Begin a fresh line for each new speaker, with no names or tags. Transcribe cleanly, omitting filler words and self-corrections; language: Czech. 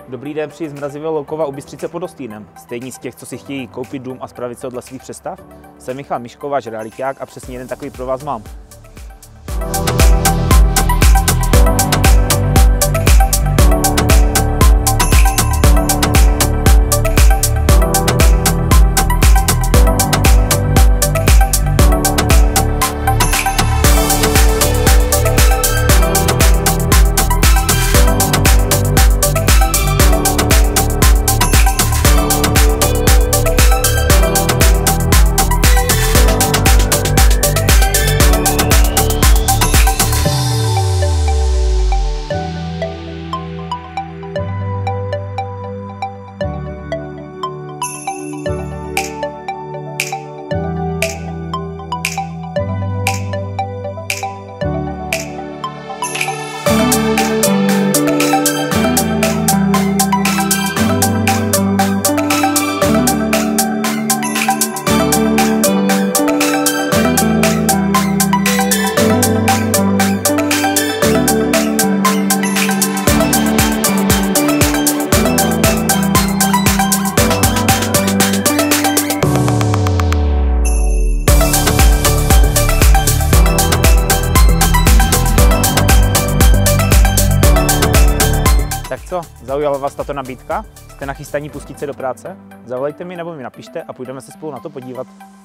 Dobrý den při zmrazivého Loukova u Bystřice pod Hostýnem. Stejní z těch, co si chtějí koupit dům a spravit se od svých představ? Jsem Michal Miško, váš realiťák, a přesně jeden takový pro vás mám. Tak co, zaujala vás tato nabídka? Jste nachystaní pustit se do práce? Zavolejte mi nebo mi napište a půjdeme se spolu na to podívat.